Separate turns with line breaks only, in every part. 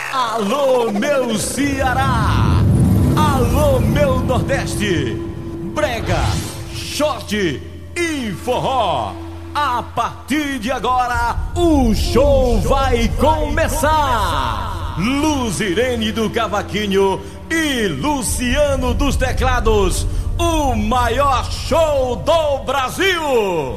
Alô, meu Ceará! Alô, meu Nordeste! Brega, short e forró! A partir de agora, o show vai começar! Luzirene do Cavaquinho e Luciano dos Teclados, o maior show do Brasil!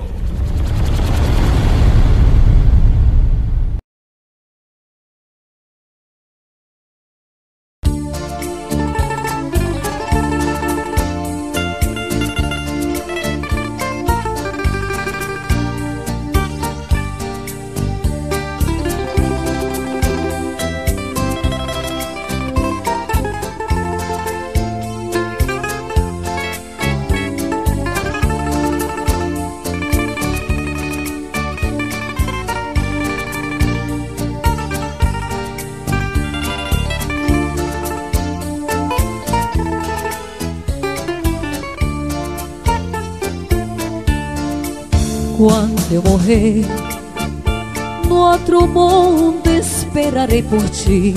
Quando eu morrer, no outro mundo esperarei por ti.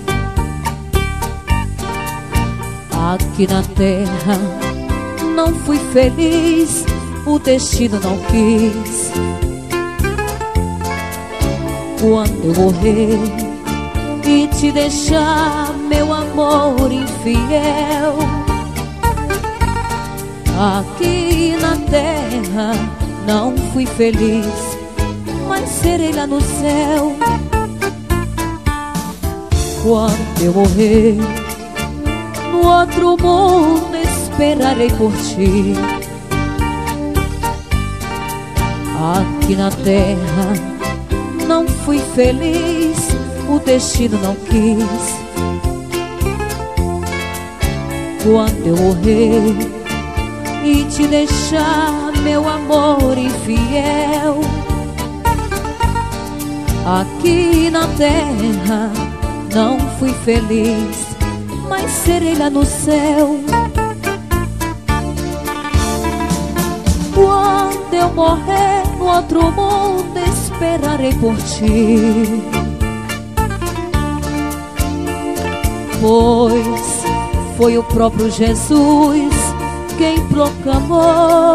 Aqui na terra não fui feliz, o destino não quis. Quando eu morrer e te deixar, meu amor infiel, aqui na terra não fui feliz, mas serei lá no céu. Quando eu morrer, no outro mundo esperarei por ti. Aqui na terra não fui feliz, o destino não quis. Quando eu morrer e te deixar, meu amor infiel, aqui na terra não fui feliz, mas serei lá no céu. Quando eu morrer, no outro mundo esperarei por ti, pois foi o próprio Jesus quem proclamou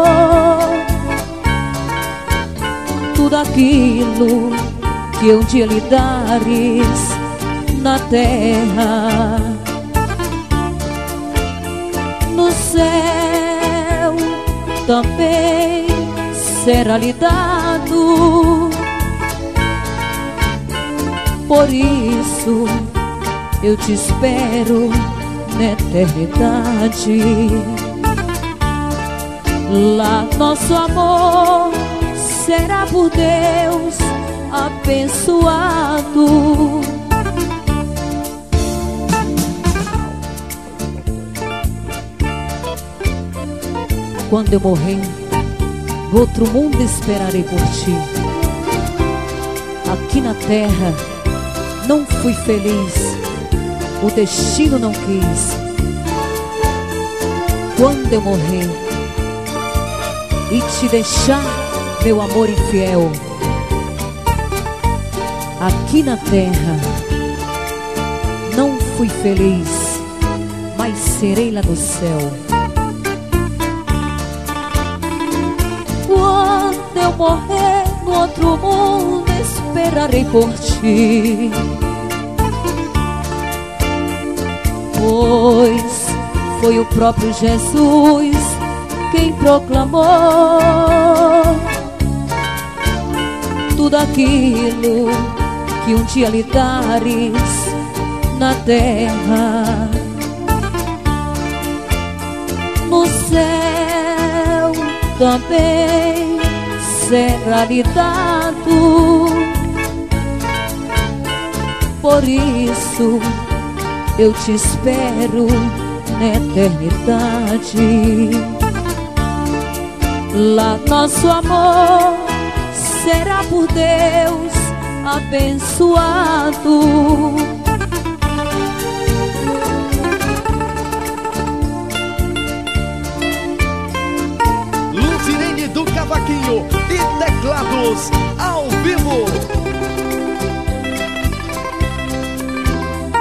tudo aquilo que um dia lhe dares na terra. No céu também será lhe dado, por isso eu te espero na eternidade. Lá nosso amor será por Deus abençoado. Quando eu morrer, no outro mundo esperarei por ti. Aqui na terra não fui feliz, o destino não quis. Quando eu morrer e te deixar, meu amor infiel, aqui na terra não fui feliz, mas serei lá no céu. Quando eu morrer, no outro mundo esperarei por ti, pois foi o próprio Jesus quem proclamou tudo aquilo que um dia lhe dares na terra. No céu também será lhe dado, por isso eu te espero na eternidade. Lá nosso amor será por Deus abençoado.
Luzirene do Cavaquinho e Teclados ao vivo.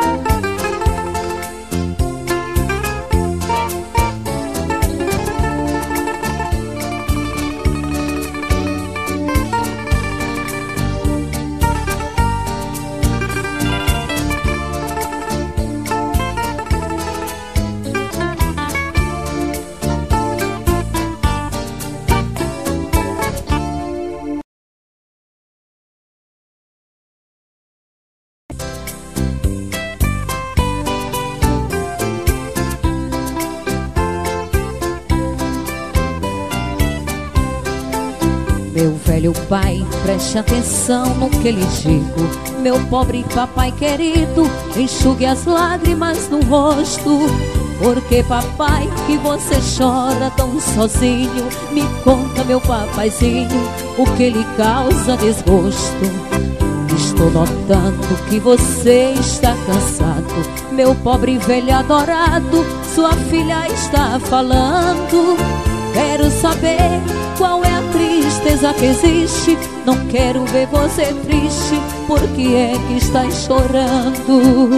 Filho, pai, preste atenção no que lhe digo. Meu pobre papai querido, enxugue as lágrimas no rosto. Porque papai, que você chora tão sozinho? Me conta, meu papaizinho, o que lhe causa desgosto. Estou notando que você está cansado. Meu pobre velho adorado, sua filha está falando. Quero saber qual é a tristeza que existe. Não quero ver você triste. Por que é que está chorando?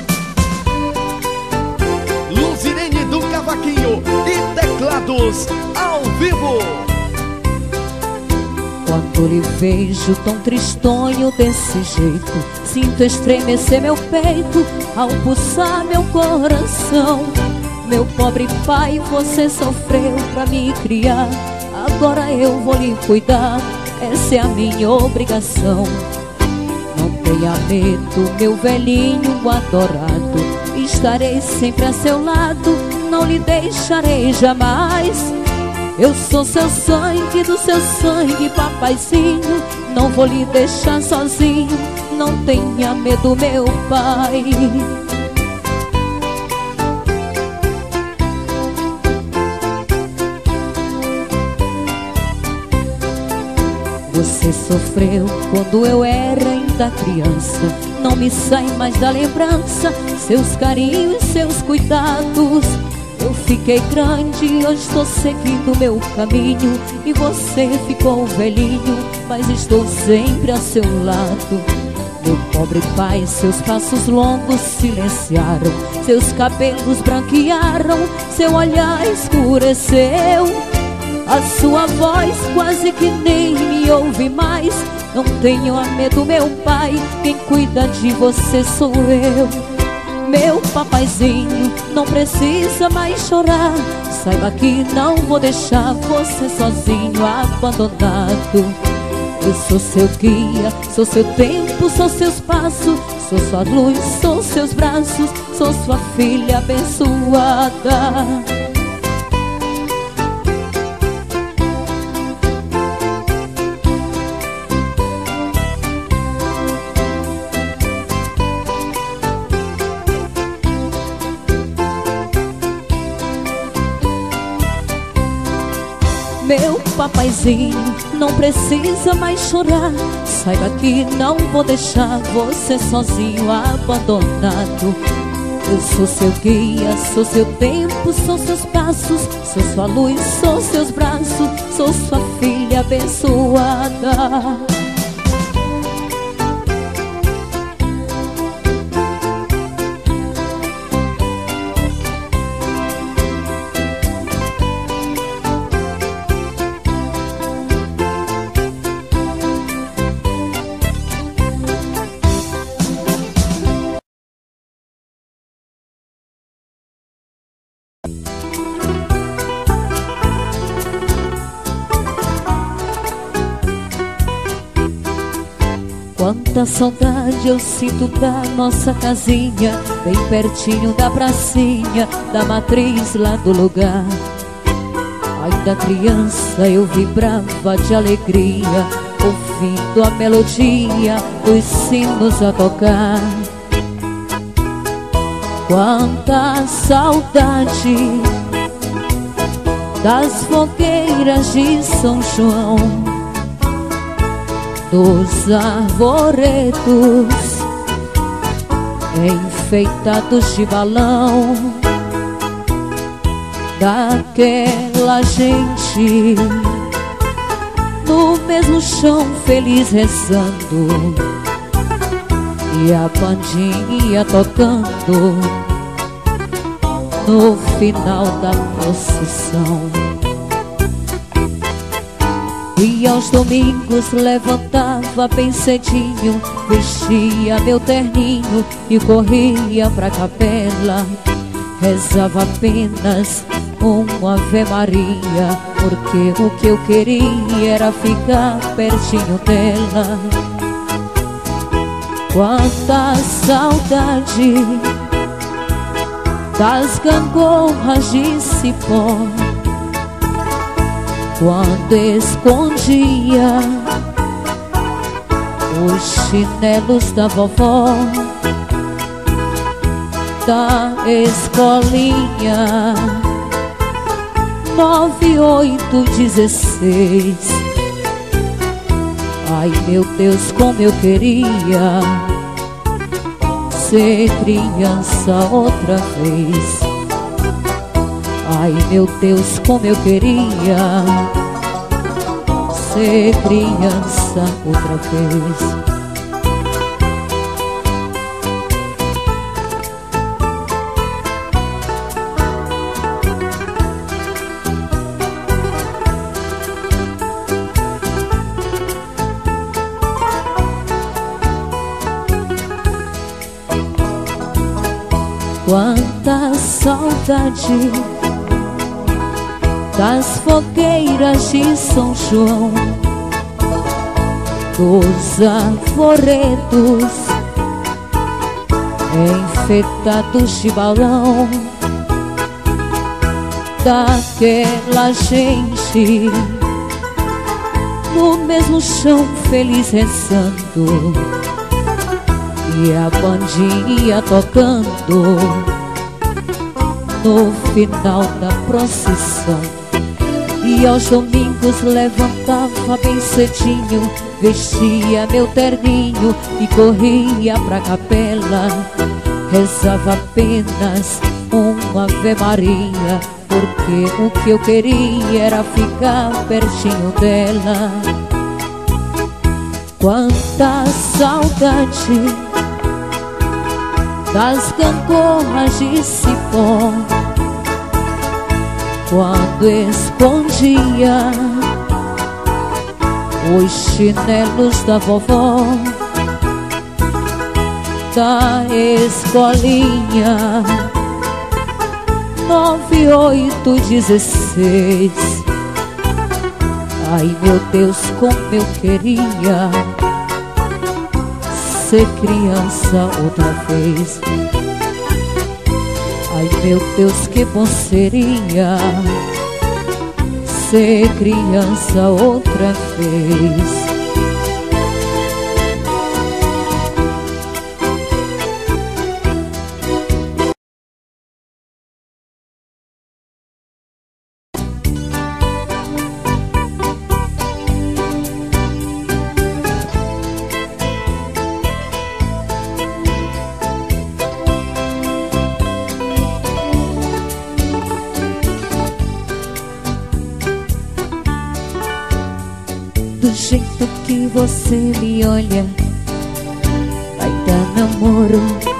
Luzirene do Cavaquinho e teclados ao vivo.
Quando lhe vejo tão tristonho desse jeito, sinto estremecer meu peito ao pulsar meu coração. Meu pobre pai, você sofreu pra me criar. Agora eu vou lhe cuidar, essa é a minha obrigação. Não tenha medo, meu velhinho adorado. Estarei sempre a seu lado, não lhe deixarei jamais. Eu sou seu sangue, do seu sangue, papaizinho. Não vou lhe deixar sozinho, não tenha medo, meu pai. Você sofreu quando eu era ainda criança. Não me sai mais da lembrança seus carinhos, seus cuidados. Eu fiquei grande, hoje estou seguindo meu caminho. E você ficou velhinho, mas estou sempre a seu lado. Meu pobre pai, seus passos longos silenciaram, seus cabelos branquearam, seu olhar escureceu. A sua voz quase que nem me ouve mais. Não tenha medo, meu pai, quem cuida de você sou eu. Meu papaizinho, não precisa mais chorar. Saiba que não vou deixar você sozinho, abandonado. Eu sou seu guia, sou seu tempo, sou seus passos. Sou sua luz, sou seus braços, sou sua filha abençoada. Meu papaizinho, não precisa mais chorar. Saiba que não vou deixar você sozinho, abandonado. Eu sou seu guia, sou seu tempo, sou seus passos. Sou sua luz, sou seus braços, sou sua filha abençoada. Quanta saudade eu sinto da nossa casinha, bem pertinho da pracinha, da matriz lá do lugar. Ainda criança eu vibrava de alegria, ouvindo a melodia dos sinos a tocar. Quanta saudade das fogueiras de São João, dos arvoredos enfeitados de balão, daquela gente no mesmo chão feliz rezando, e a bandinha tocando no final da procissão. E aos domingos levantava bem cedinho, vestia meu terninho e corria pra capela. Rezava apenas uma Ave Maria, porque o que eu queria era ficar pertinho dela. Quanta saudade das gangorras de cipó, quando escondia os chinelos da vovó, da escolinha, 9, 8, 16. Ai meu Deus, como eu queria ser criança outra vez. Ai meu Deus, como eu queria ser criança outra vez. Quanta saudade das fogueiras de São João, dos arvoredos enfeitados de balão, daquela gente no mesmo chão feliz rezando, e a bandinha tocando no final da procissão. E aos domingos levantava bem cedinho, vestia meu terninho e corria pra capela. Rezava apenas uma Ave Maria, porque o que eu queria era ficar pertinho dela. Quanta saudade das gangorras de cipó, quando escondia os chinelos da vovó, da escolinha, 9, 8, 16. Ai meu Deus, como eu queria ser criança outra vez. Ai meu Deus, que bom seria ser criança outra vez. Do jeito que você me olha, vai dar namoro.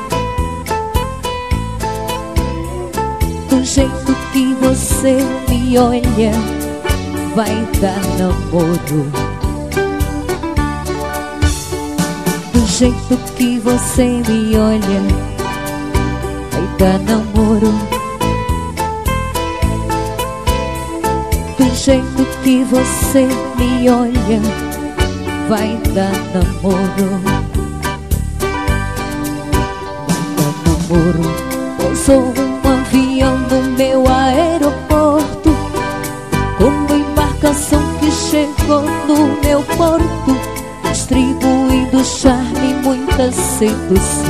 Do jeito que você me olha, vai dar namoro. Do jeito que você me olha, vai dar namoro. Do jeito que você me olha, vai dar namoro. Vai dar namoro. Pousou um avião no meu aeroporto, como embarcação que chegou no meu porto, distribuindo charme e muita sedução.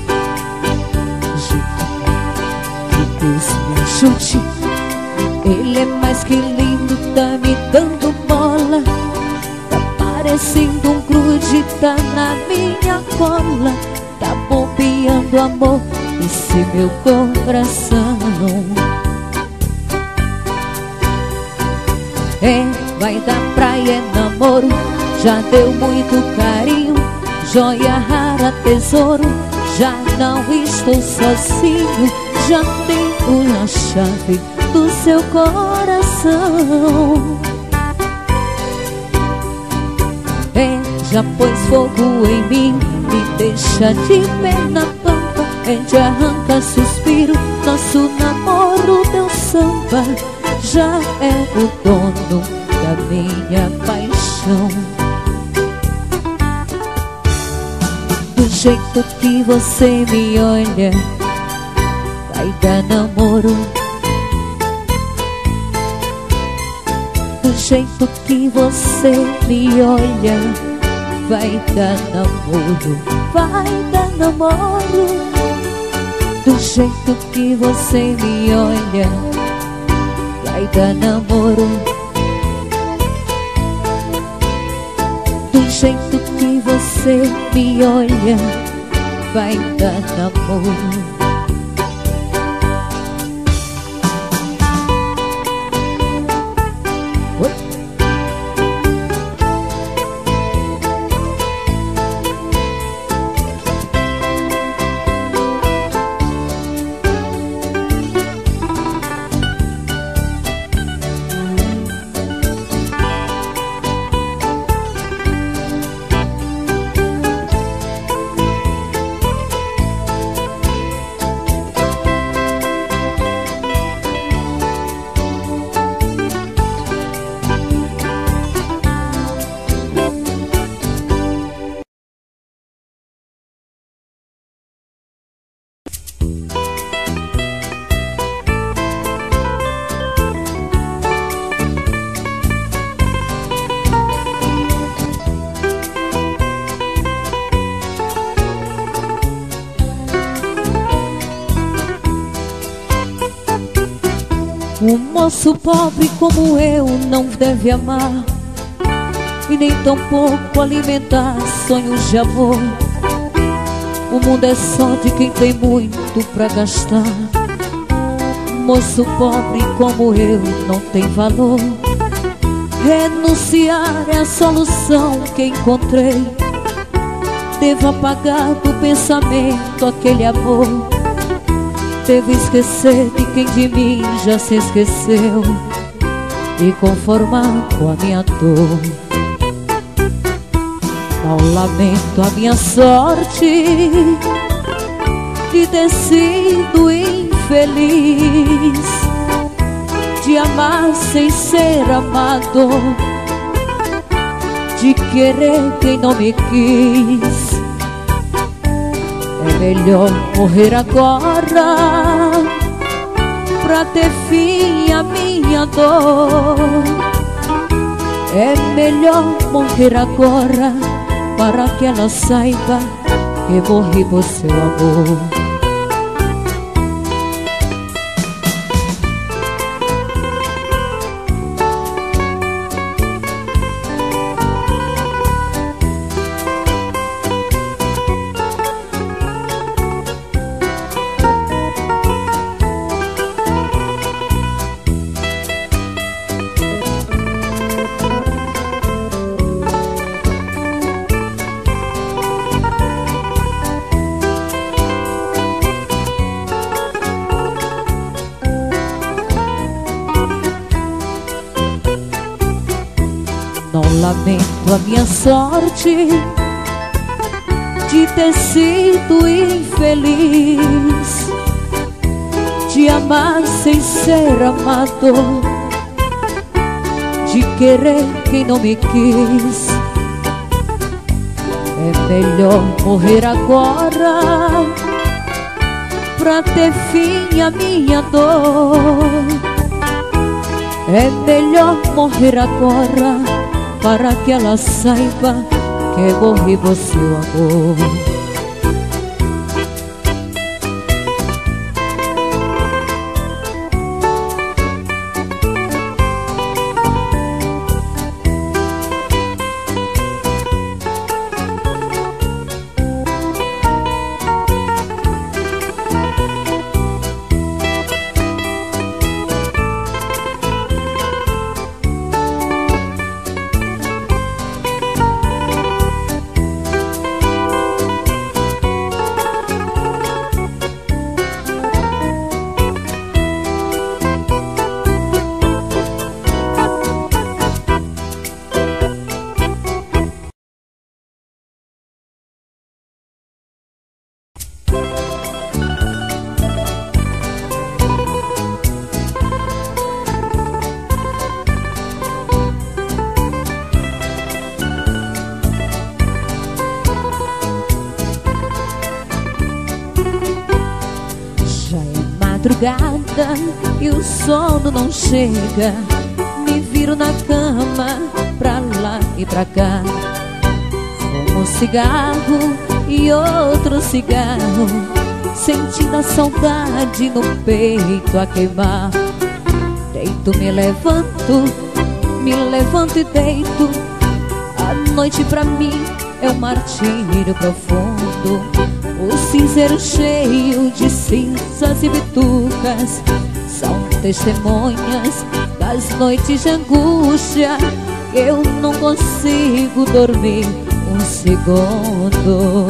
Que Deus me ajude, ele é mais que lindo, tá me dando bola, tá parecendo um grude, tá na minha cola, tá bombeando amor esse meu coração. É, vai dar praia, é namoro, já deu muito carinho, joia rara, tesouro, já não estou sozinho, já tenho a chave do seu coração. É, já pôs fogo em mim, me deixa de pé na pampa, é de arranca suspiro, nosso namoro deu samba, já é o dono da minha paixão. Do jeito que você me olha, vai dar namoro. Do jeito que você me olha, vai dar namoro, vai dar namoro. Do jeito que você me olha, vai dar namoro. Do jeito que você me olha, vai dar namoro. Um moço pobre como eu não deve amar, e nem tampouco alimentar sonhos de amor. O mundo é só de quem tem muito pra gastar. Um moço pobre como eu não tem valor. Renunciar é a solução que encontrei. Devo apagar do pensamento aquele amor. Devo esquecer de quem de mim já se esqueceu e conformar com a minha dor. Não lamento a minha sorte de ter sido infeliz, de amar sem ser amado, de querer quem não me quis. É melhor morrer agora pra ter fim a minha dor. É melhor morrer agora para que ela saiba que morri por seu amor. Não lamento a minha sorte de ter sido infeliz, de amar sem ser amado, de querer quem não me quis. É melhor morrer agora pra ter fim a minha dor. É melhor morrer agora para que ela saiba que morri por seu amor. Madrugada e o sono não chega, me viro na cama pra lá e pra cá. Um cigarro e outro cigarro, sentindo a saudade no peito a queimar. Deito, me levanto e deito. A noite pra mim é um martírio profundo. O cinzeiro cheio de cinzas e bitucas são testemunhas das noites de angústia. Eu não consigo dormir um segundo.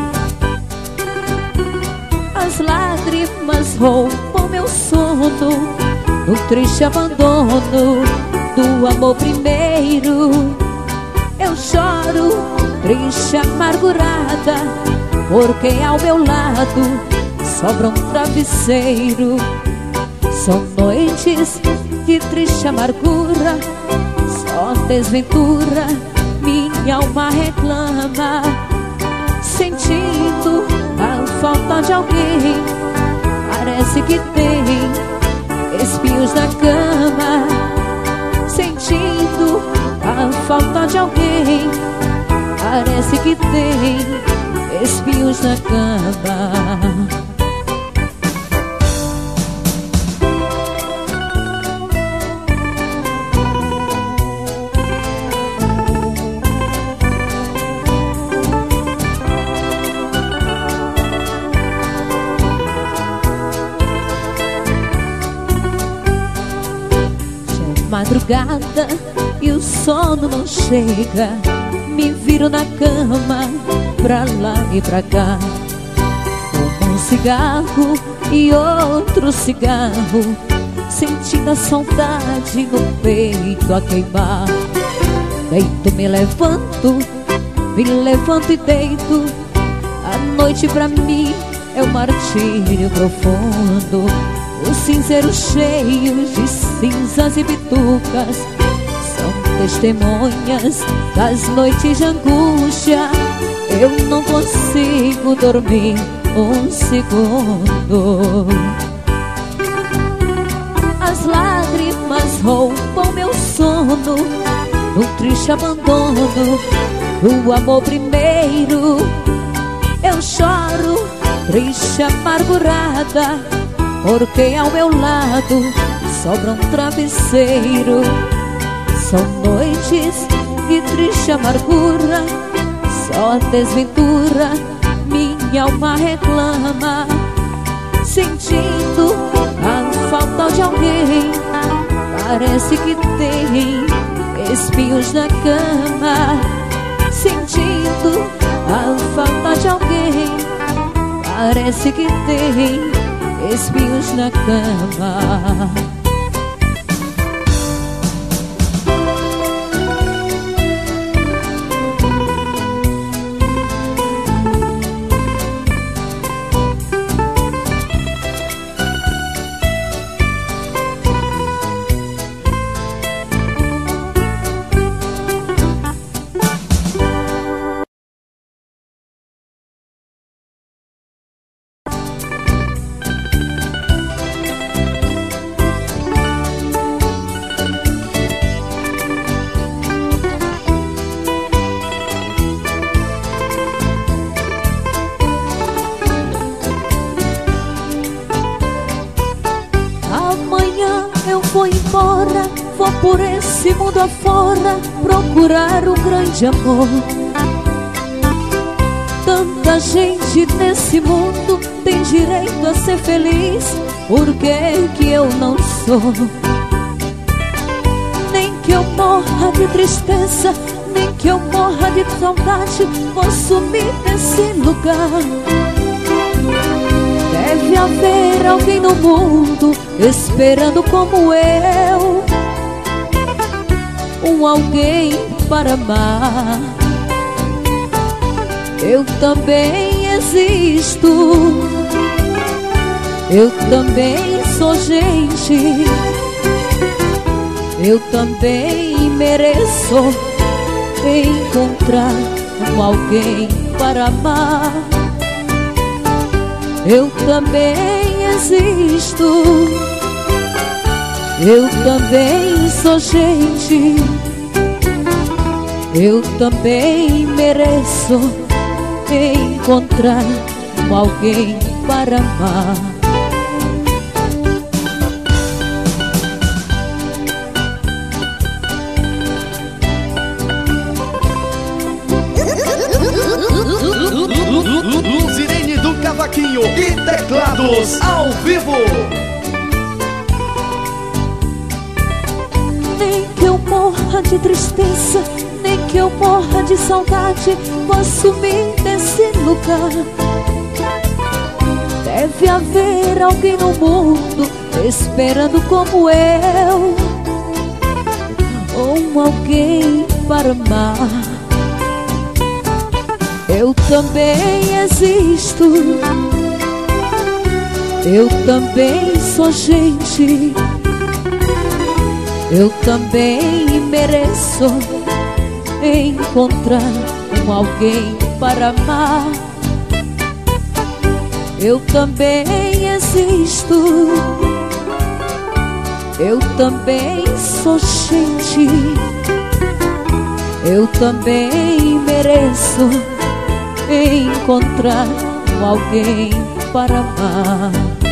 As lágrimas roubam meu sono no triste abandono do amor primeiro. Eu choro, triste, amargurada, porque ao meu lado sobra um travesseiro. São noites de triste amargura, só desventura minha alma reclama, sentindo a falta de alguém. Parece que tem espinhos na cama, sentindo a falta de alguém. Parece que tem espinhos na cama. Madrugada e o sono não chega, me viro na cama, pra lá e pra cá. Fumo um cigarro e outro cigarro, sentindo a saudade no peito a queimar. Deito, me levanto e deito. A noite pra mim é um martírio profundo. O cinzeiro cheio de cinzas e bitucas são testemunhas das noites de angústia. Eu não consigo dormir um segundo. As lágrimas roubam meu sono no triste abandono do amor primeiro. Eu choro, triste, amargurada, porque ao meu lado sobra um travesseiro. São noites de triste amargura, só desventura minha alma reclama, sentindo a falta de alguém. Parece que tem espinhos na cama, sentindo a falta de alguém. Parece que tem espinhos na cama. Vou por esse mundo afora procurar um grande amor. Tanta gente nesse mundo tem direito a ser feliz, por que eu não sou? Nem que eu morra de tristeza, nem que eu morra de saudade, vou sumir nesse lugar. Deve haver alguém no mundo esperando como eu, um alguém para amar. Eu também existo, eu também sou gente, eu também mereço encontrar um alguém para amar. Eu também existo, eu também sou gente, Eu também mereço encontrar alguém para amar.
Luzirene do Cavaquinho e Teclados ao vivo.
Nem que eu morra de tristeza, nem que eu morra de saudade, vou sumir desse lugar. Deve haver alguém no mundo esperando como eu, ou alguém para amar. Eu também existo, eu também sou gente, eu também mereço encontrar alguém para amar. Eu também existo, eu também sou gente, eu também mereço encontrar alguém para amar.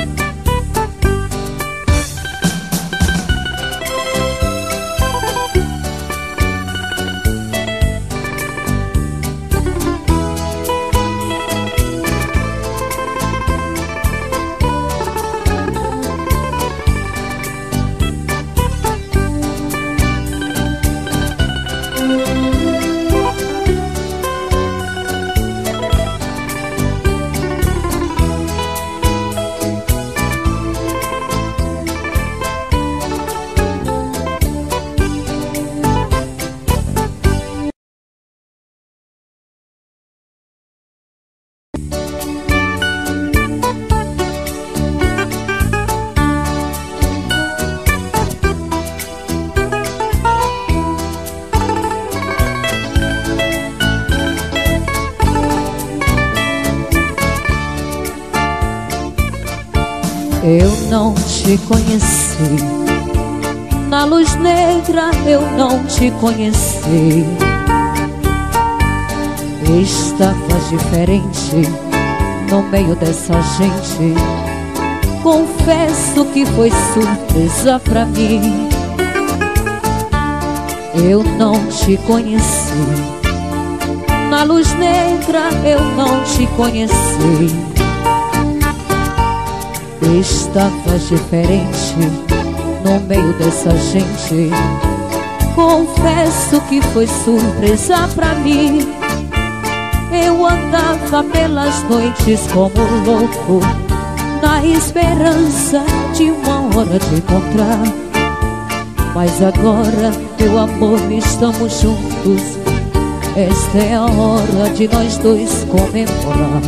Eu não te conheci, na luz negra eu não te conheci. Estavas diferente no meio dessa gente. Confesso que foi surpresa pra mim. Eu não te conheci, na luz negra eu não te conheci. Estavas diferente no meio dessa gente. Confesso que foi surpresa pra mim. Eu andava pelas noites como louco, na esperança de uma hora te encontrar. Mas agora, meu amor, estamos juntos. Esta é a hora de nós dois comemorar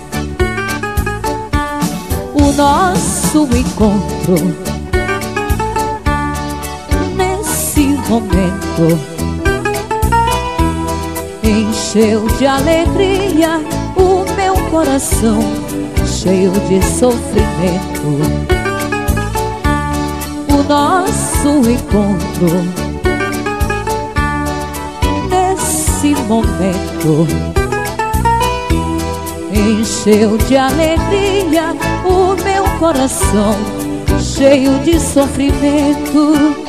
o nosso encontro. Nesse momento encheu de alegria o meu coração, cheio de sofrimento. O nosso encontro nesse momento encheu de alegria o meu coração, cheio de sofrimento.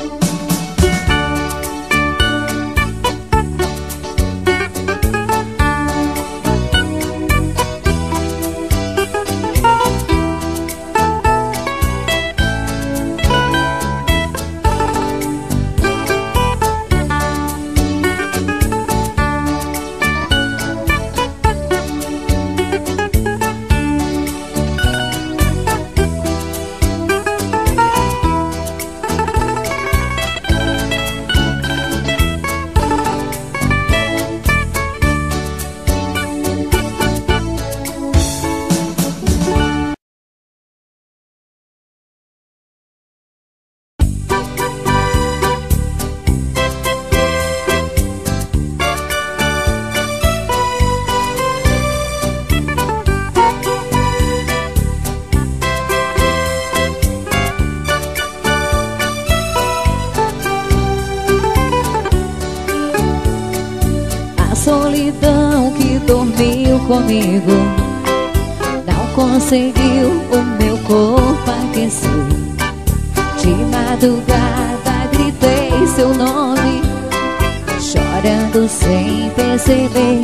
comigo. Não conseguiu o meu corpo aquecer. De madrugada gritei seu nome, chorando sem perceber.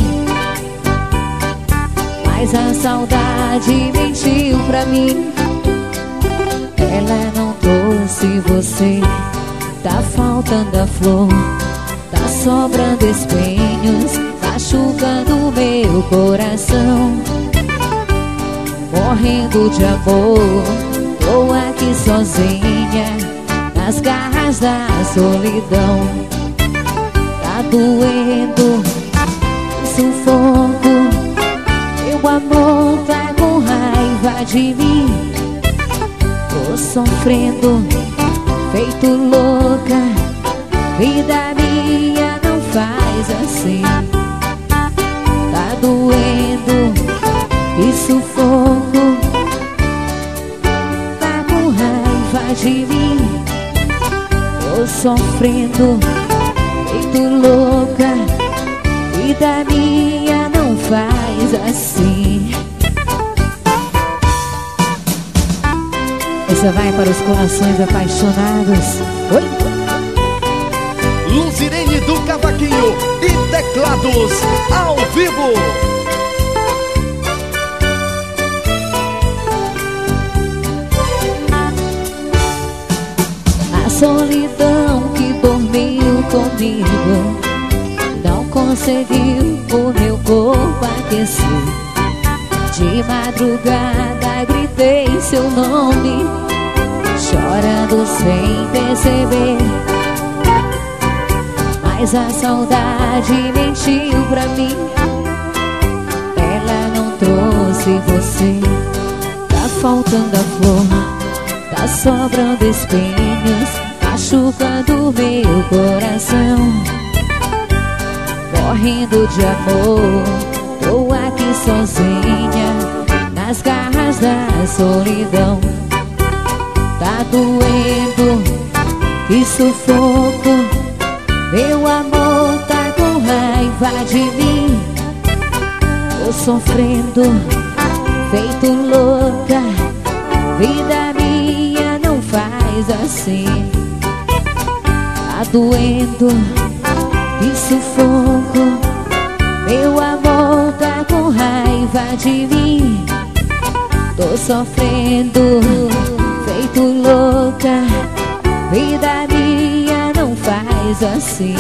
Mas a saudade mentiu pra mim. Ela não trouxe você. Tá faltando a flor, tá sobrando espinhos, machucando meu coração. Morrendo de amor, tô aqui sozinha, nas garras da solidão. Tá doendo, sufoco, meu amor tá com raiva de mim. Tô sofrendo, feito louca, vida minha não faz assim. Tá doendo, que sufoco, tá com raiva de mim. Tô sofrendo, feito louca, vida minha não faz assim. Essa vai para os corações apaixonados. Oi?
Luzirene do Cavaquinho e teclados ao vivo.
A solidão que dormiu comigo não conseguiu o meu corpo aquecer. De madrugada gritei seu nome, chorando sem perceber. Mas a saudade mentiu pra mim. Ela não trouxe você. Tá faltando a flor, tá sobrando espinhos, machucando meu coração. Morrendo de amor, tô aqui sozinha, nas garras da solidão. Tá doendo, que sufoco, meu amor tá com raiva de mim. Tô sofrendo, feito louca, vida minha não faz assim. Tá doendo, que sufoco, meu amor tá com raiva de mim. Tô sofrendo, feito louca, vida minha não faz assim.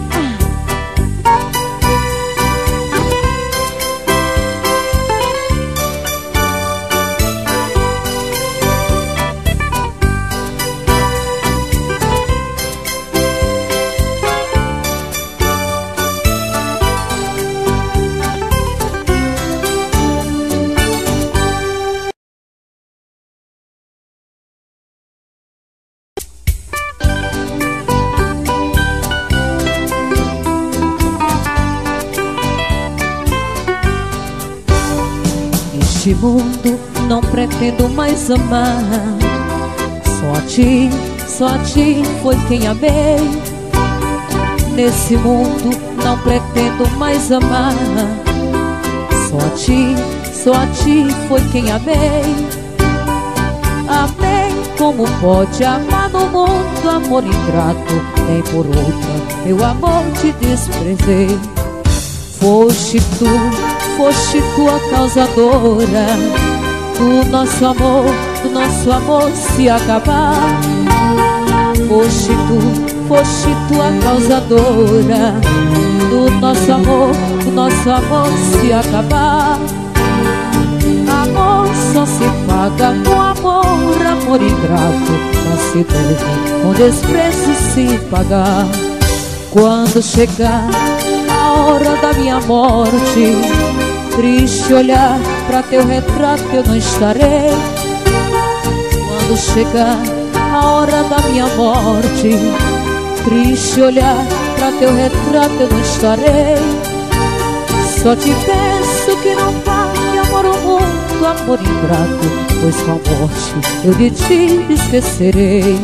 Neste mundo não pretendo mais amar. Só a ti foi quem amei. Nesse mundo não pretendo mais amar. Só a ti foi quem amei. Amei como pode amar no mundo, amor ingrato, nem por outra meu amor te desprezei. Foste tu a causadora do nosso amor se acabar. Foste tu a causadora do nosso amor se acabar. Amor só se paga com amor, amor ingrato não se deve com desprezo se pagar. Quando chegar a hora da minha morte, triste olhar pra teu retrato eu não estarei. Quando chegar a hora da minha morte, triste olhar pra teu retrato eu não estarei. Só te peço que não pague amor ao mundo, amor ingrato, pois com a morte eu de ti esquecerei.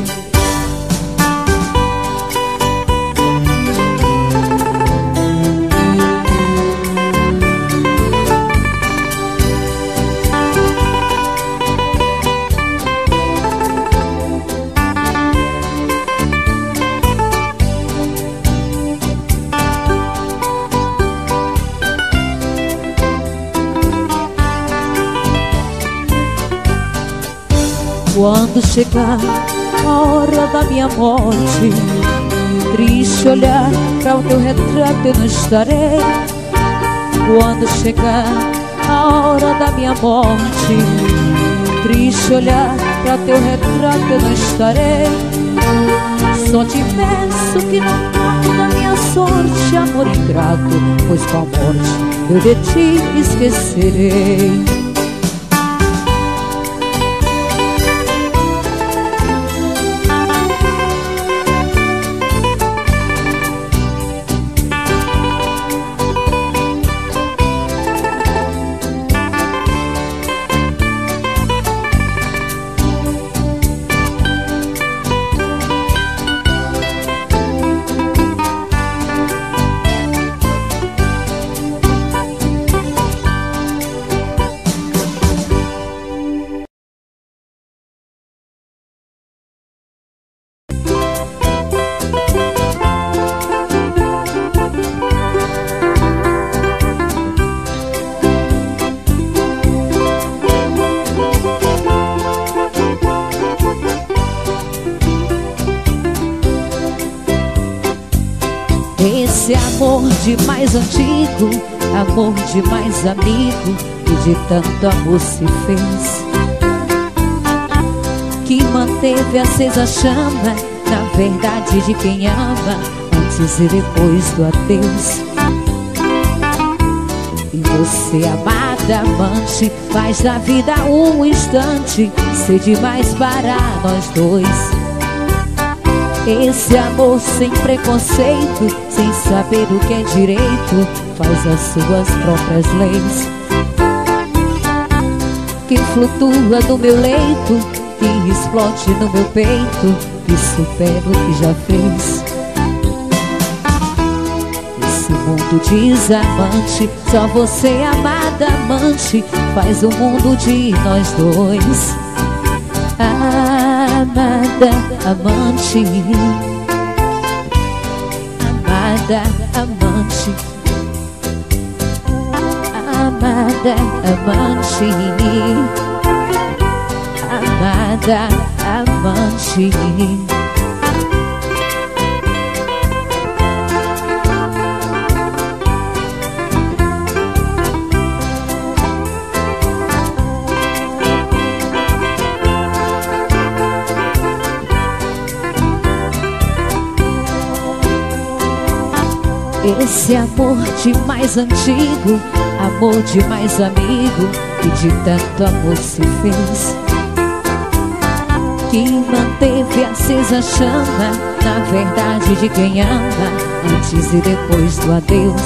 Quando chegar a hora da minha morte, triste olhar para o teu retrato eu não estarei. Quando chegar a hora da minha morte, triste olhar para teu retrato eu não estarei. Só te peço que não toque da minha sorte, amor ingrato, pois com a morte eu de ti esquecerei. Esse amor de mais antigo, amor de mais amigo, que de tanto amor se fez, que manteve acesa a chama, na verdade de quem ama, antes e depois do adeus. E você, amada amante, faz da vida um instante ser demais para nós dois. Esse amor sem preconceito, sem saber o que é direito, faz as suas próprias leis, que flutua no meu leito, que explode no meu peito, que supera o que já fez. Esse mundo desamante, só você, amada amante, faz o mundo de nós dois. Amada amante, amada amante, amada amante, amada amante. Esse amor de mais antigo, amor de mais amigo, que de tanto amor se fez, que manteve acesa a chama, na verdade de quem ama, antes e depois do adeus.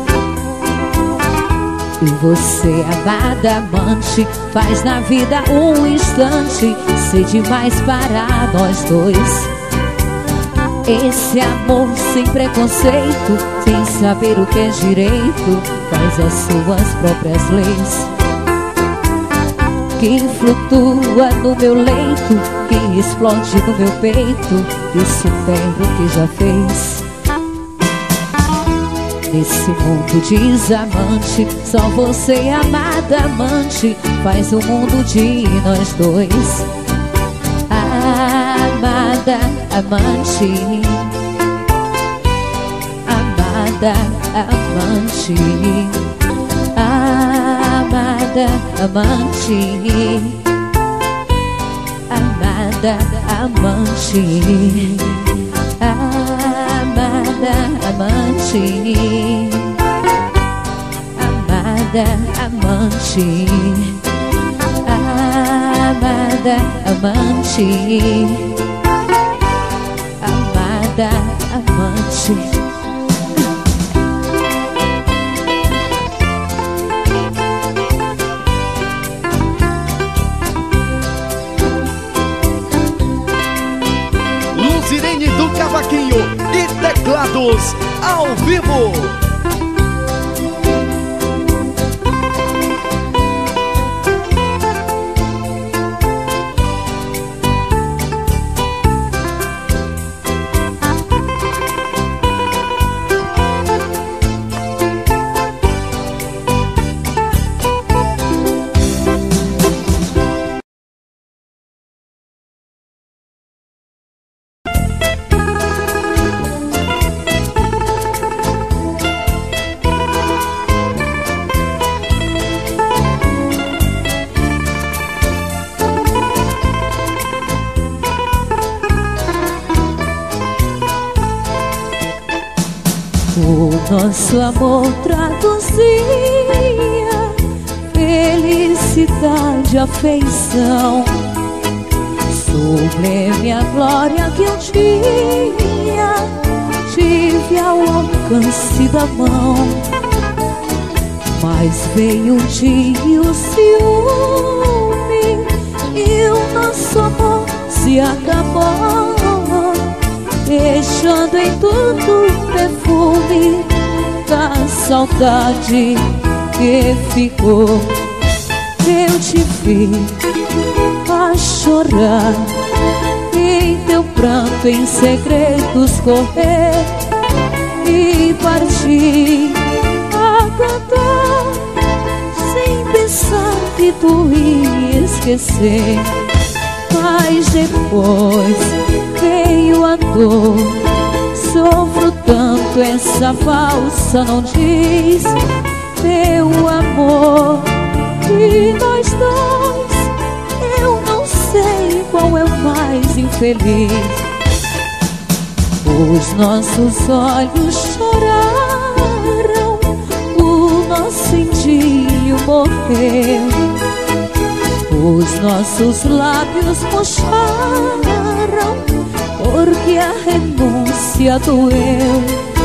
E você, amada amante, faz na vida um instante ser demais para nós dois. Esse amor sem preconceito, sem saber o que é direito, faz as suas próprias leis, que flutua no meu leito, que explode no meu peito, que supera o que já fez. Nesse mundo desamante, só você, amada amante, faz o mundo de nós dois. Amada amante, amada amante, amada amante, amada amante, amada amante, amada amante, amada amante, amada amante.
Luzirene do Cavaquinho e teclados ao vivo.
O nosso amor traduzia felicidade, afeição. Sublime a glória que um dia tive ao alcance da mão. Mas veio um dia e o ciúme, e o nosso amor se acabou, deixando em tudo o perfume da saudade que ficou. Eu te vi a chorar, em teu pranto em segredos correr, e parti a cantar, sem pensar que tu ia esquecer. Mas depois veio a dor, sofro tanto, essa valsa não diz teu amor. E nós dois, eu não sei qual é o mais infeliz. Os nossos olhos choraram, o nosso indinho morreu, os nossos lábios murcharam, porque a renúncia doeu.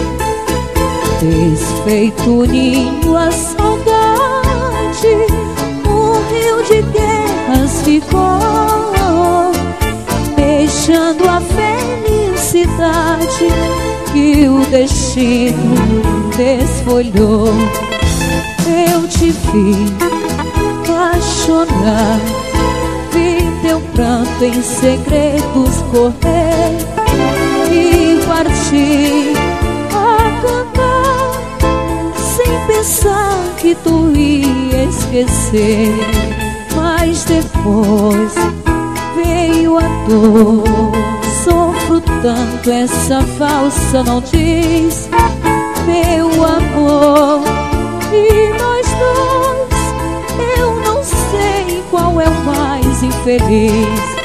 Desfeito o ninho, a saudade, um rio de guerras ficou, deixando a felicidade que o destino desfolhou. Eu te vi a chorar, vi teu pranto em segredos correr, e parti a cantar, sem pensar que tu ia esquecer. Mas depois veio a dor, sofro tanto, essa valsa não diz meu amor. E nós dois, eu não sei qual é o mais infeliz.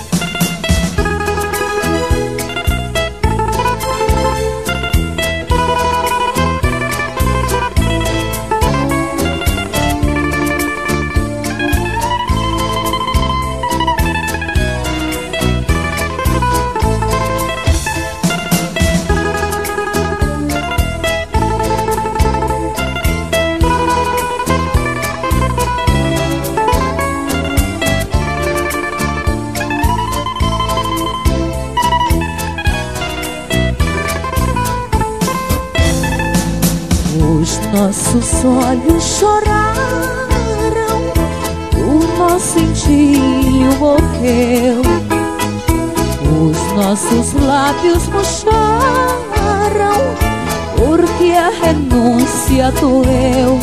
Os nossos olhos choraram, o nosso indinho morreu, os nossos lábios murcharam, porque a renúncia doeu.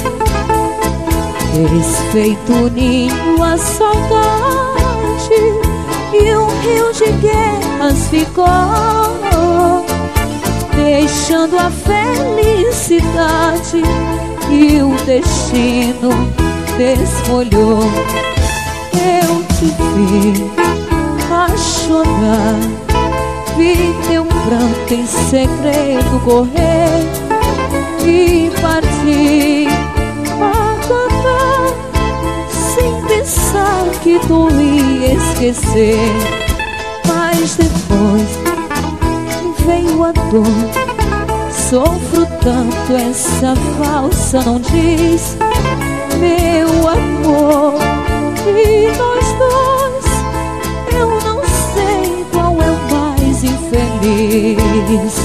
Desfeito o ninho, a saudade, e um rio de guerras ficou, deixando a felicidade que o destino desfolhou. Eu te vi a chorar, vi teu pranto em segredo correr, e parti a cantar, sem pensar que tu ia esquecer. Mas depois veio a dor, sofro tanto, essa valsa não diz meu amor. E nós dois, eu não sei qual é o mais infeliz.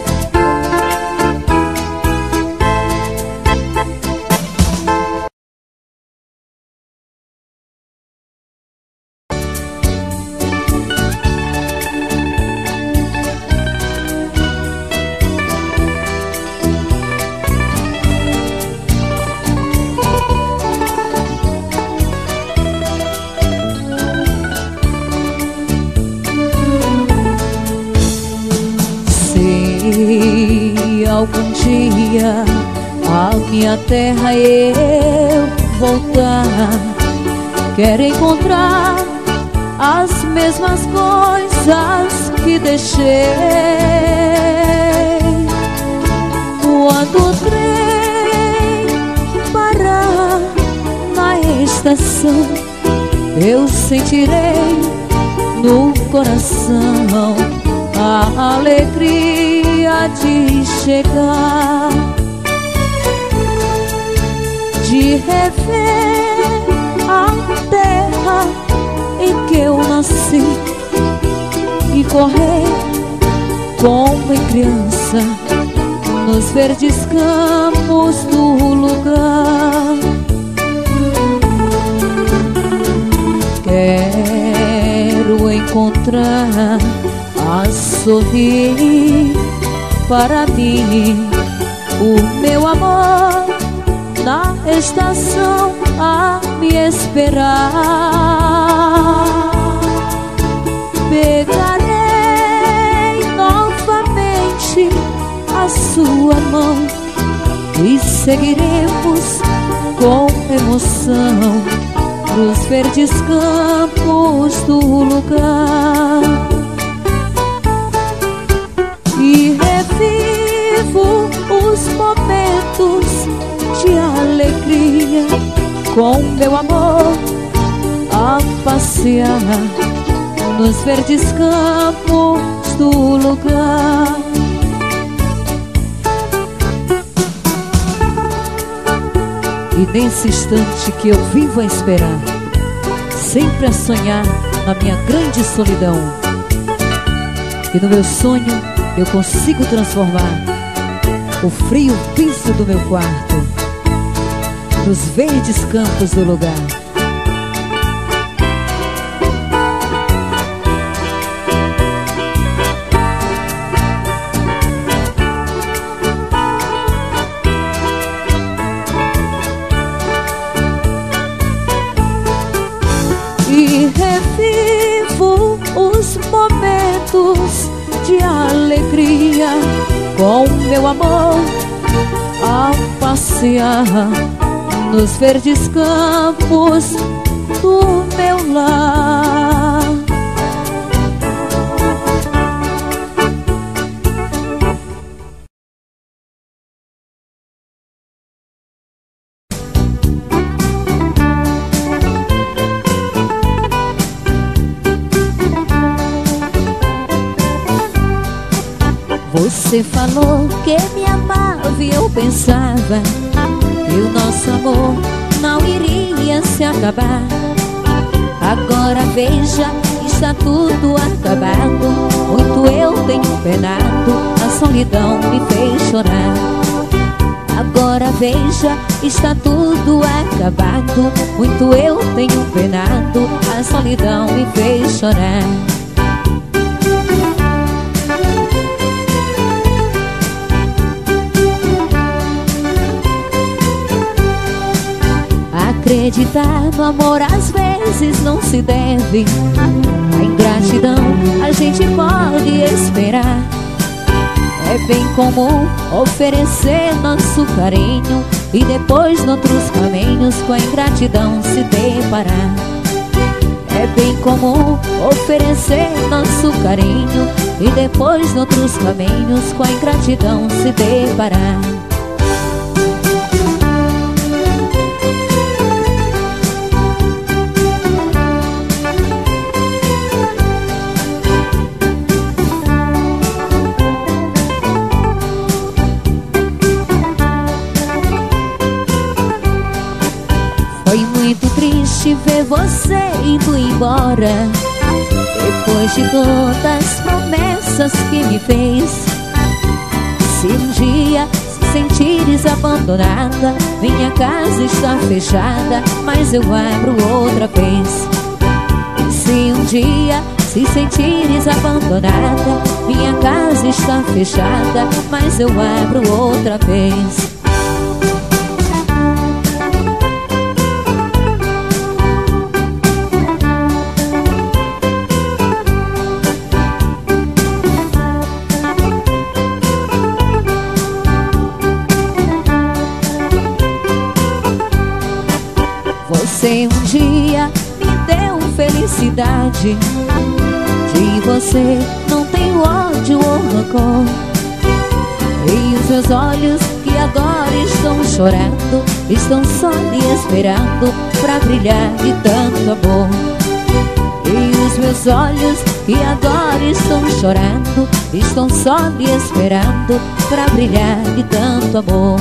Algum dia a minha terra eu voltar, quero encontrar as mesmas coisas que deixei. O Quando o trem parar na estação, eu sentirei no coração a alegria de chegar, de rever a terra em que eu nasci e correr como em criança nos verdes campos do lugar. Quero encontrar a sorrir para mim o meu amor na estação a me esperar. Pegarei novamente a sua mão e seguiremos com emoção nos verdes campos do lugar. E revivo os momentos de alegria com meu amor a passear nos verdes campos do lugar. E nesse instante que eu vivo a esperar, sempre a sonhar na minha grande solidão, e no meu sonho eu consigo transformar o frio piso do meu quarto nos verdes campos do lugar. E revivo os momentos de alegria com meu amor a passear nos verdes campos do meu lar. Você falou que me amava e eu pensava que o nosso amor não iria se acabar. Agora veja, está tudo acabado. Muito eu tenho penado, a solidão me fez chorar. Agora veja, está tudo acabado. Muito eu tenho penado, a solidão me fez chorar. Acreditar no amor às vezes não se deve. A ingratidão a gente pode esperar. É bem comum oferecer nosso carinho e depois noutros caminhos com a ingratidão se deparar. É bem comum oferecer nosso carinho e depois noutros caminhos com a ingratidão se deparar. Foi muito triste ver você indo embora, depois de todas as promessas que me fez. Se um dia se sentires abandonada, minha casa está fechada, mas eu abro outra vez. Se um dia se sentires abandonada, minha casa está fechada, mas eu abro outra vez. Você um dia me deu felicidade, de você não tenho ódio ou rancor. E os meus olhos que agora estão chorando, estão só me esperando pra brilhar de tanto amor. E os meus olhos que agora estão chorando, estão só me esperando pra brilhar de tanto amor.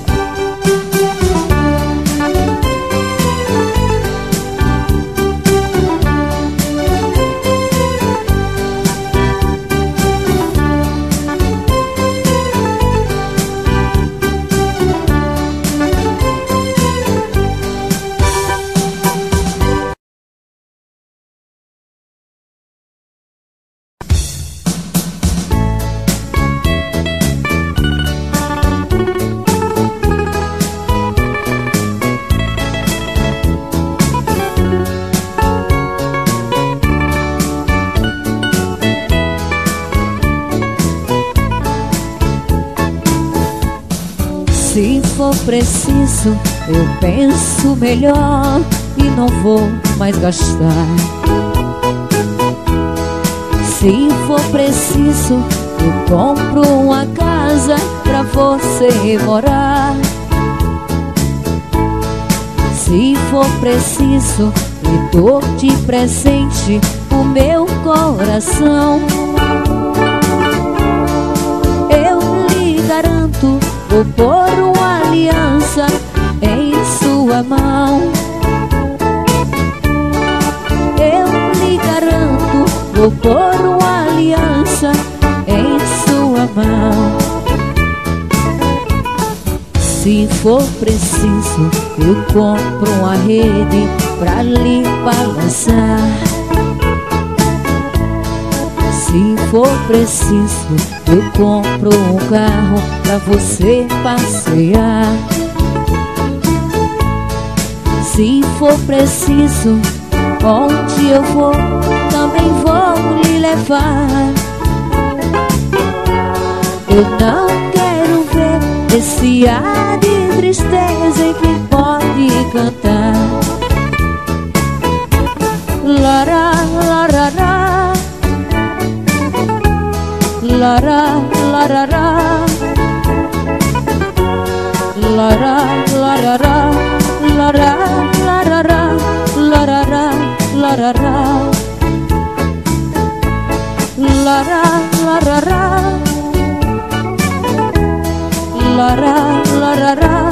Se for preciso, eu penso melhor e não vou mais gastar. Se for preciso, eu compro uma casa pra você morar. Se for preciso, eu dou de presente o meu coração. Eu lhe garanto, vou pôr uma aliança em sua mão. Eu lhe garanto, vou pôr uma aliança em sua mão. Se for preciso, eu compro uma rede pra lhe balançar. Se for preciso, eu compro um carro pra você passear. Se for preciso, onde eu vou, também vou lhe levar. Eu não quero ver esse ar de tristeza em que pode cantar. Lará, larará, lará, larará, lará, larará, lará, larará, larará, larará, lará, larará, lará, larará,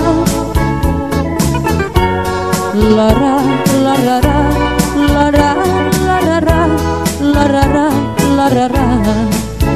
lará, larará, lará, larará, larará, larará.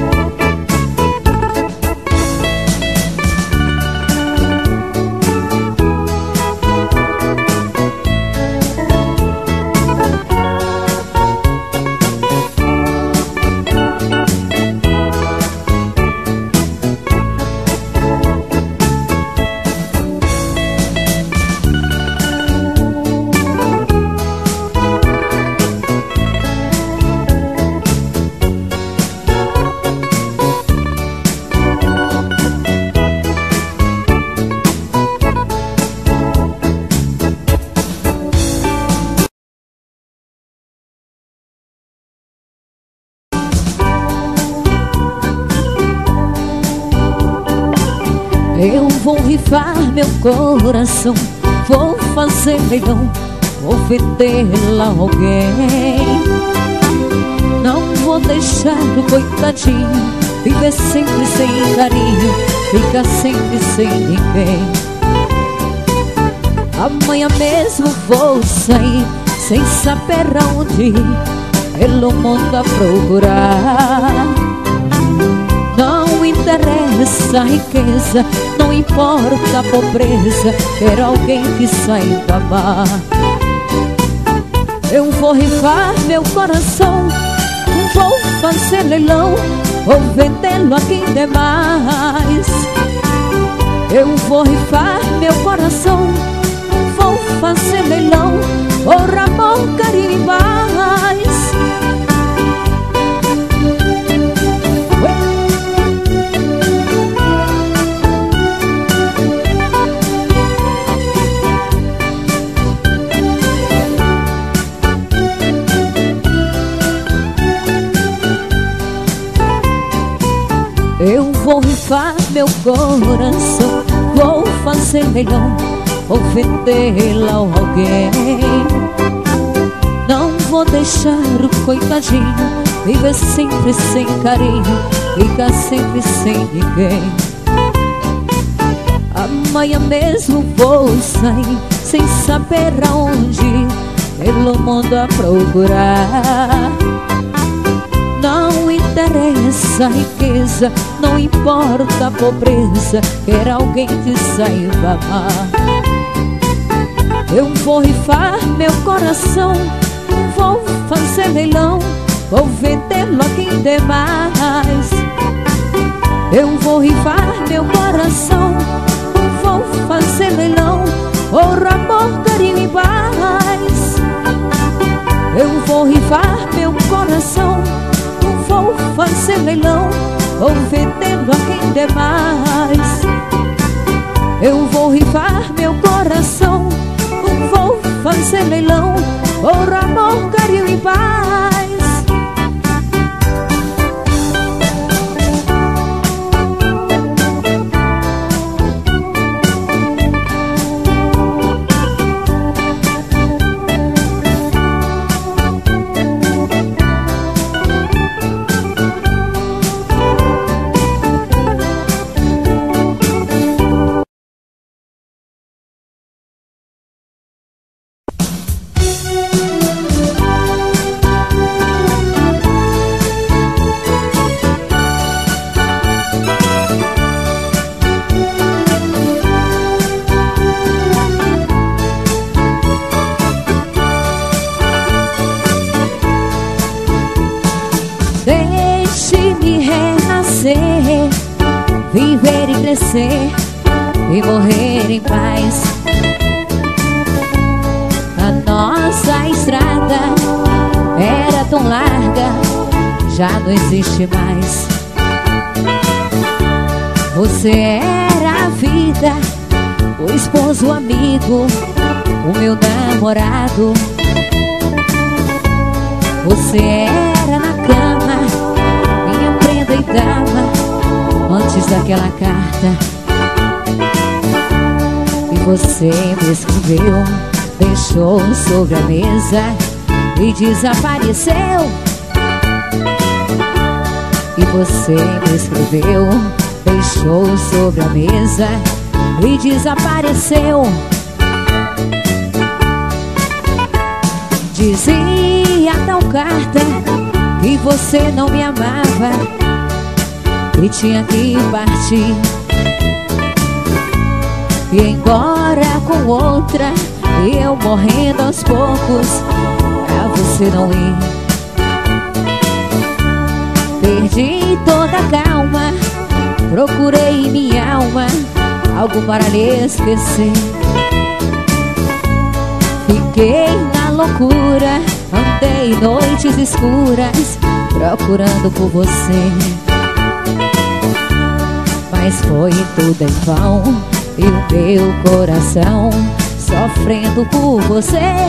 Eu vou rifar meu coração, vou fazer leilão, vou vendê-la a alguém. Não vou deixar o coitadinho viver sempre sem carinho, ficar sempre sem ninguém. Amanhã mesmo vou sair, sem saber aonde ir, pelo mundo a procurar. Não interessa a riqueza, não importa a pobreza, quero alguém que saiba amar. Eu vou rifar meu coração, vou fazer leilão, vou vendê-lo a quem der mais. Eu vou rifar meu coração, vou fazer leilão, por amor, carinho e paz. Eu vou rifar meu coração, vou fazer leilão, vou vendê-lo a alguém. Não vou deixar o coitadinho viver sempre sem carinho, ficar sempre sem ninguém. Amanhã mesmo vou sair sem saber aonde, pelo mundo a procurar. Não interessa a riqueza, não importa a pobreza, quer alguém que saiba amar. Eu vou rifar meu coração, vou fazer leilão, vou vendê-lo a quem der mais. Eu vou rifar meu coração, vou fazer leilão, por amor, carinho e paz. Eu vou rifar meu coração, vou fazer leilão, vou vendê-lo a quem der mais. Eu vou rifar meu coração, vou fazer leilão, por amor, carinho e paz. Deixe-me renascer, viver e crescer e morrer em paz. A nossa estrada era tão larga, já não existe mais. Você era a vida, o esposo, o amigo, o meu namorado. Você era na cama, minha prenda e dama, antes daquela carta. E você me escreveu, deixou sobre a mesa e desapareceu. E você me escreveu, deixou sobre a mesa e desapareceu. Dizia a tal carta que você não me amava e tinha que partir e ir embora com outra, e eu morrendo aos poucos pra você não ir. Perdi toda a calma, procurei em minha alma algo para lhe esquecer. Fiquei na loucura, andei noites escuras procurando por você. Mas foi tudo em vão, e o meu coração sofrendo por você.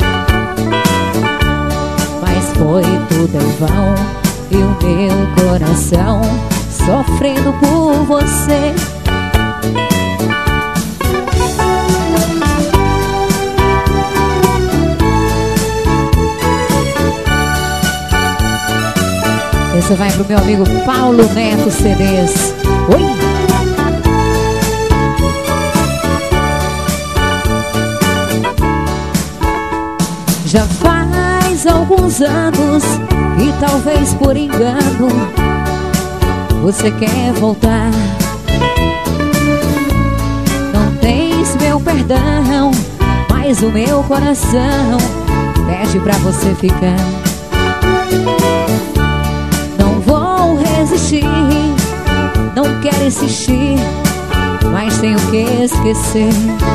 Mas foi tudo em vão, e o meu coração sofrendo por você. Essa vai pro meu amigo Paulo Neto CDs. Oi! Já faz alguns anos que talvez por engano você quer voltar. Não tens meu perdão, mas o meu coração pede pra você ficar. Não vou resistir, não quero insistir, mas tenho que esquecer.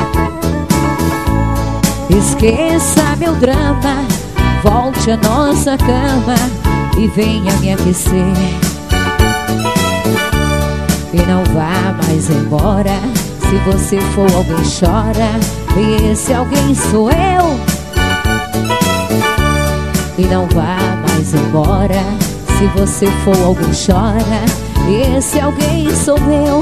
Esqueça meu drama, volte à nossa cama e venha me aquecer. E não vá mais embora, se você for alguém chora, e esse alguém sou eu. E não vá mais embora, se você for alguém chora, E esse alguém sou eu.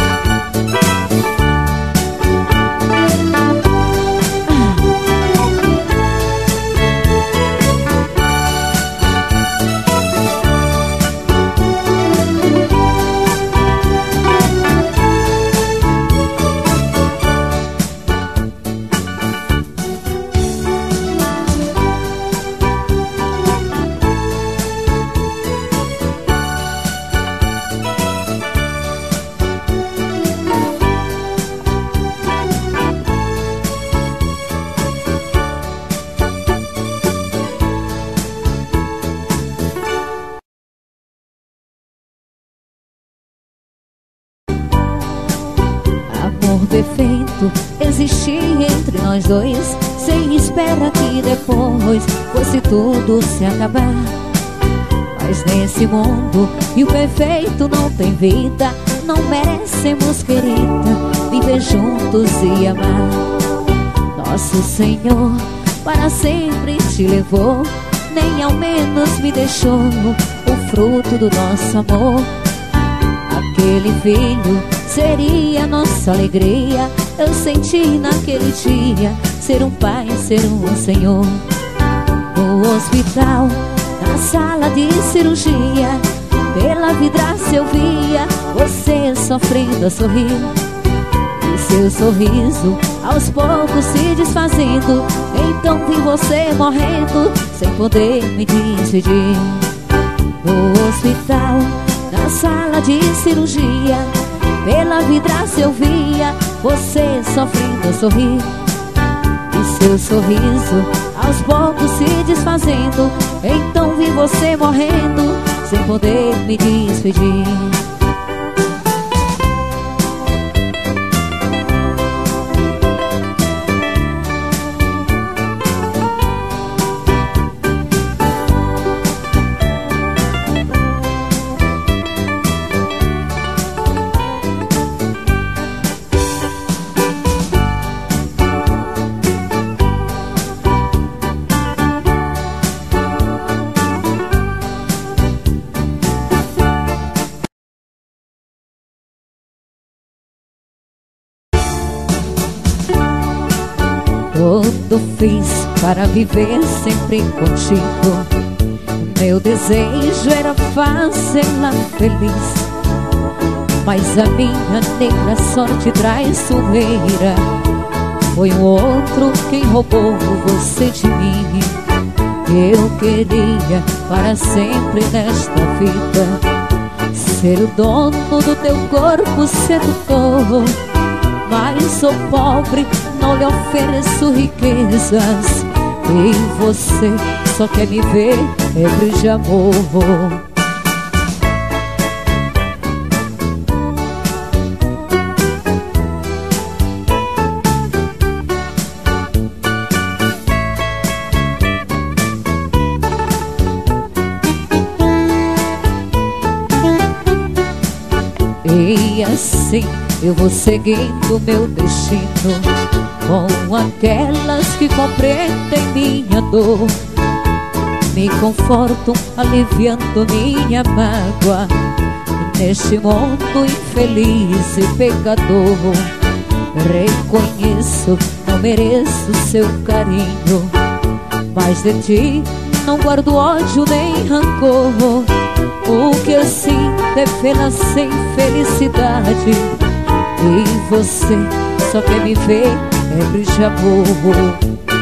Perfeito existia entre nós dois, sem espera que depois fosse tudo se acabar. Mas nesse mundo e o perfeito não tem vida, não merecemos, querida, viver juntos e amar. Nosso Senhor para sempre te levou, nem ao menos me deixou o fruto do nosso amor. Aquele filho seria nossa alegria. Eu senti naquele dia ser um pai, ser um senhor. No hospital, na sala de cirurgia, pela vidraça eu via você sofrendo a sorrir, e seu sorriso aos poucos se desfazendo. Então vi você morrendo sem poder me despedir. No hospital, na sala de cirurgia, pela vidraça eu via você sofrendo a sorrir, e seu sorriso aos poucos se desfazendo. Então vi você morrendo sem poder me despedir. Tudo fiz para viver sempre contigo. Meu desejo era fazê-la feliz, mas a minha negra sorte traiçoeira foi um outro quem roubou você de mim. Eu queria para sempre nesta vida ser o dono do teu corpo sedutor, mas sou pobre, não lhe ofereço riquezas, e você só quer me ver ebrio de amor. E assim eu vou seguindo meu destino, com aquelas que compreendem minha dor, me confortam aliviando minha mágoa, neste mundo infeliz e pecador. Reconheço, não mereço seu carinho, mas de ti não guardo ódio nem rancor. O que eu sinto é pena sem felicidade, e você só quer me ver ebrio de amor.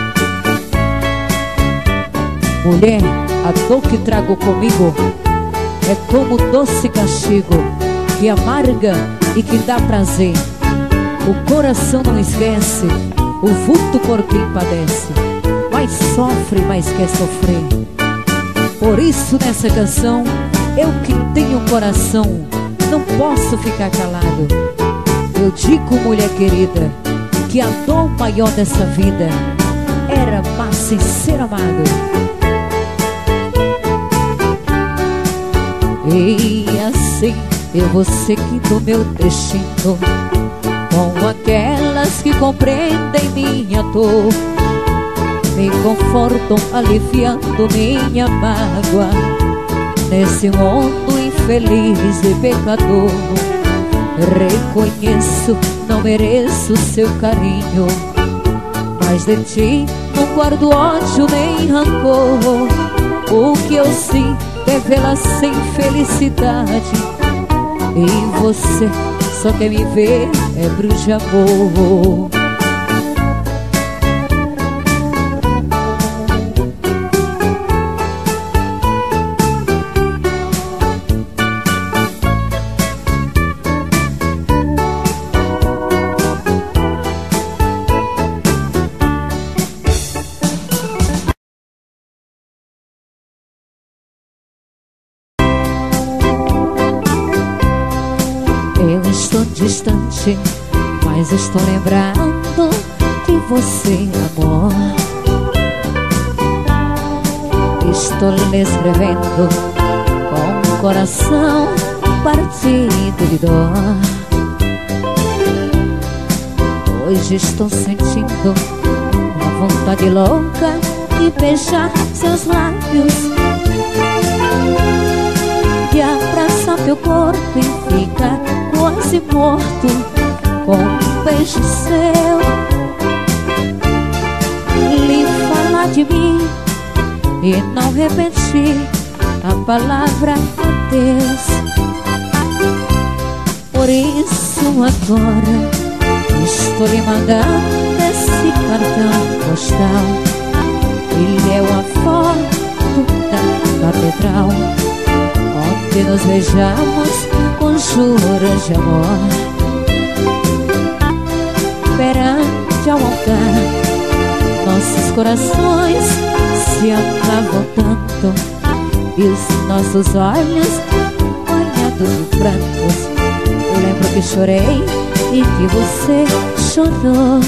Mulher, a dor que trago comigo é como doce castigo, que amarga e que dá prazer. O coração não esquece o vulto por quem padece, mas sofre, mas quer sofrer. Por isso nessa canção, eu que tenho coração, não posso ficar calado. Eu digo, mulher querida, que a dor maior dessa vida era amar sem ser amado. E assim eu vou seguindo meu destino, com aquelas que compreendem minha dor, me confortam aliviando minha mágoa, nesse mundo infeliz infeliz e pecador. Reconheço, não mereço seu carinho, mas de ti não guardo ódio nem rancor. O que eu sinto é vê-la sem felicidade, e você só quer me ver ébrio de amor. Eu estou distante, mas estou lembrando de você, amor. Estou lhe escrevendo com o coração partido de dor. Hoje estou sentindo uma vontade louca de beijar seus lábios, de abraçar teu corpo e ficar quase morto com um beijo seu. Lhe falar de mim e não repetir a palavra adeus. Por isso agora estou lhe mandando esse cartão postal. Ele é uma foto da catedral onde nos beijamos com juras de amor. Perante ao altar, nossos corações se amavam tanto, e os nossos olhos banhados de prantos. Eu lembro que chorei e que você chorou.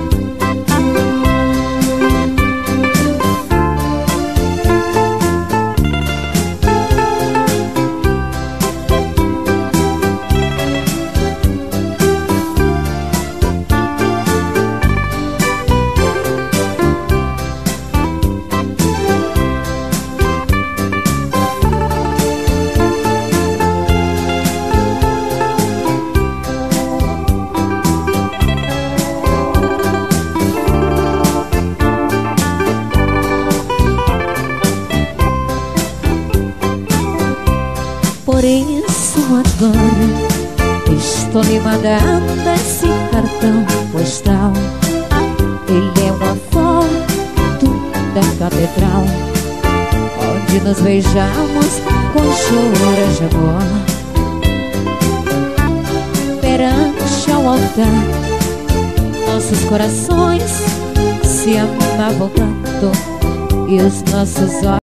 Por isso agora estou lhe mandando esse cartão postal. Ele é uma foto da catedral onde nos beijamos com juras de amor. Perante ao altar, nossos corações se amavam tanto, e os nossos olhos